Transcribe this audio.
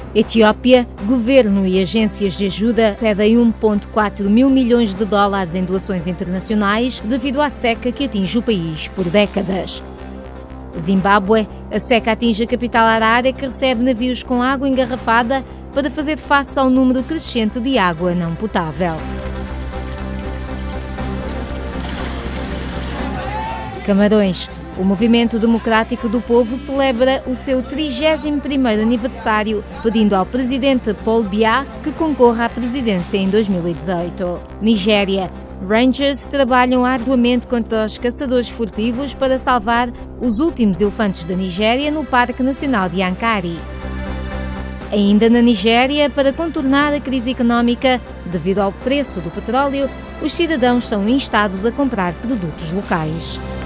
Etiópia, governo e agências de ajuda pedem 1,4 mil milhões de dólares em doações internacionais devido à seca que atinge o país por décadas. Zimbábue, a seca atinge a capital Harare, que recebe navios com água engarrafada para fazer face ao número crescente de água não potável. Camarões. O Movimento Democrático do Povo celebra o seu 31º aniversário, pedindo ao presidente Paul Biya que concorra à presidência em 2018. Nigéria. Rangers trabalham arduamente contra os caçadores furtivos para salvar os últimos elefantes da Nigéria no Parque Nacional de Yankari. Ainda na Nigéria, para contornar a crise económica devido ao preço do petróleo, os cidadãos são instados a comprar produtos locais.